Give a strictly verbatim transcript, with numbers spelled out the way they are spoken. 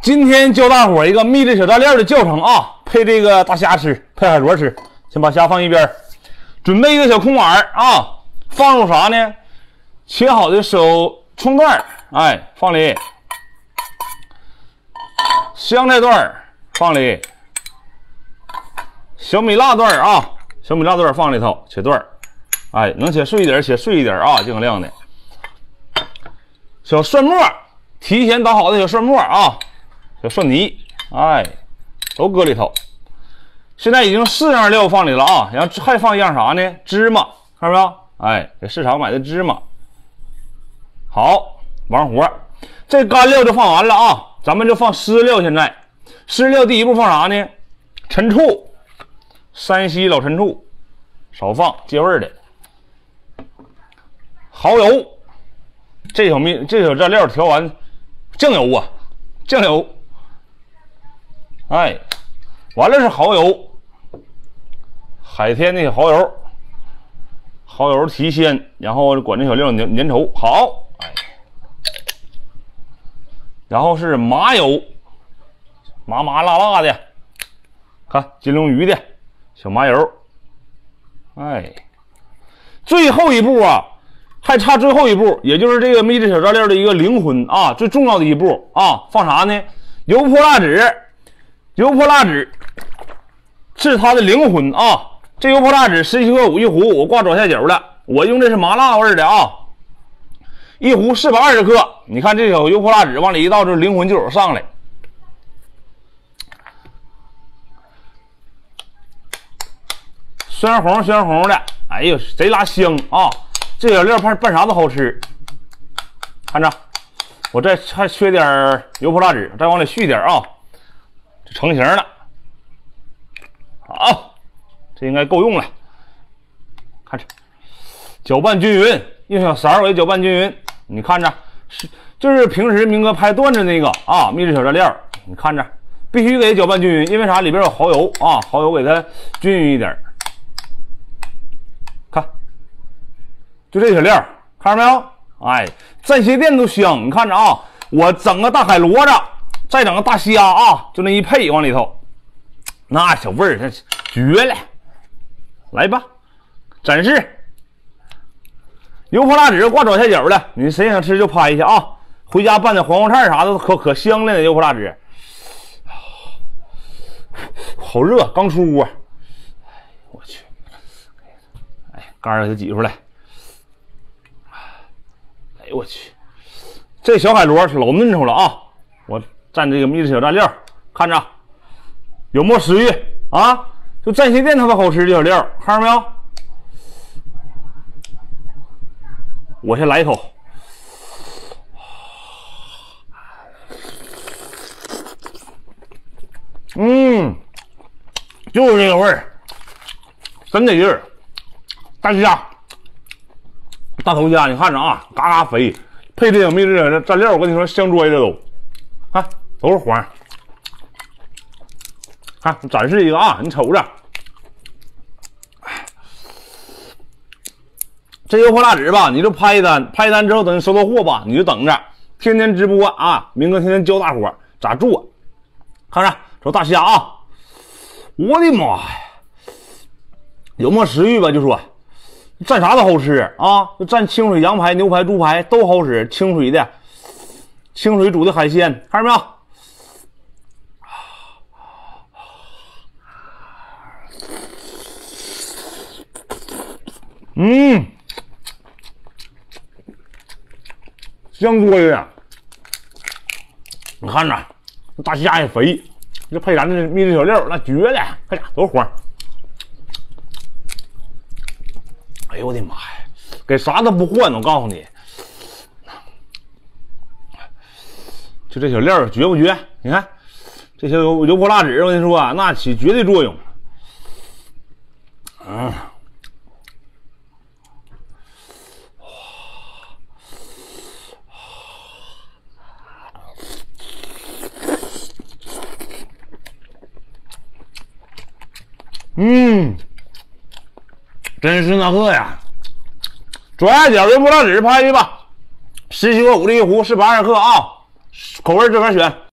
今天教大伙一个秘制小炸料的教程啊，配这个大虾吃，配海螺吃。先把虾放一边，准备一个小空碗啊，放入啥呢？切好的手葱段，哎，放里；香菜段放里；小米辣段啊，小米辣段放里头，切段，哎，能切碎一点切碎一点啊，尽可量的。小蒜末，提前打好的小蒜末啊。小蒜泥，哎，都搁里头。现在已经四样料放里了啊，然后还放一样啥呢？芝麻，看到没有？哎，在市场买的芝麻。好，完活，这干料就放完了啊，咱们就放湿料。现在湿料第一步放啥呢？陈醋，山西老陈醋，少放，借味的。蚝油，这小米这小蘸料调完，酱油啊，酱油。哎，完了是蚝油，海天那个蚝油，蚝油提鲜，然后管这小料粘粘稠。好，哎，然后是麻油，麻麻辣辣的，看金龙鱼的小麻油。哎，最后一步啊，还差最后一步，也就是这个秘制小炸料的一个灵魂啊，最重要的一步啊，放啥呢？油泼辣子。油泼辣子是它的灵魂啊！这油泼辣子十七块五一壶，我挂左下角了。我用的是麻辣味的啊，一壶四百二十克。你看这小油泼辣子往里一倒，就灵魂就有上来。酸红酸红的，哎呦，贼拉香啊！这小料拌拌啥都好吃。看着，我这还缺点油泼辣子，再往里续点啊。成型了，好，这应该够用了。看着，搅拌均匀，用小勺给搅拌均匀。你看着，是就是平时明哥拍段子那个啊，秘制小炸料，你看着必须给搅拌均匀，因为啥？里边有蚝油啊，蚝油给它均匀一点。看，就这小料，看着没有？哎，蘸鞋垫都香。你看着啊，我整个大海螺子。再整个大虾啊，就那一配往里头，那小味儿这绝了！来吧，展示油泼辣子挂左下角了，你谁想吃就拍一下啊！回家拌的黄瓜菜啥的可可香了呢，油泼辣子，好热，刚出锅。哎，我去，哎，干儿给它挤出来。哎呦我去，这小海螺是老嫩稠了啊！我。蘸这个秘制小蘸料，看着有没有食欲啊？就蘸鞋垫它都好吃的小料，看着没有？我先来一口，嗯，就是这个味儿，真得劲儿。大虾，大头虾，你看着啊，嘎嘎肥，配这种秘制的蘸料，我跟你说香拽着都，看。都是黄，看展示一个啊，你瞅着，这油泼辣子吧，你就拍单，拍单之后等你收到货吧，你就等着，天天直播啊，明哥天天教大伙咋做，看着瞅大虾啊，我的妈呀，有没有食欲吧？就说蘸啥都好吃啊，就蘸清水羊排、牛排、猪排都好吃，清水的，清水煮的海鲜，看着没有？嗯，香多呀！你看着，这大虾也肥，这配咱这秘制小料那绝了！看家都是黄。哎呦我的妈呀，给啥都不换，我告诉你，就这小料绝不绝？你看这些油油泼辣子，我跟你说啊，那起绝对作用。嗯。嗯，真是那个呀！左下角油泼辣子拍一吧，十七块五的一壶，四百二十克啊，口味自个选。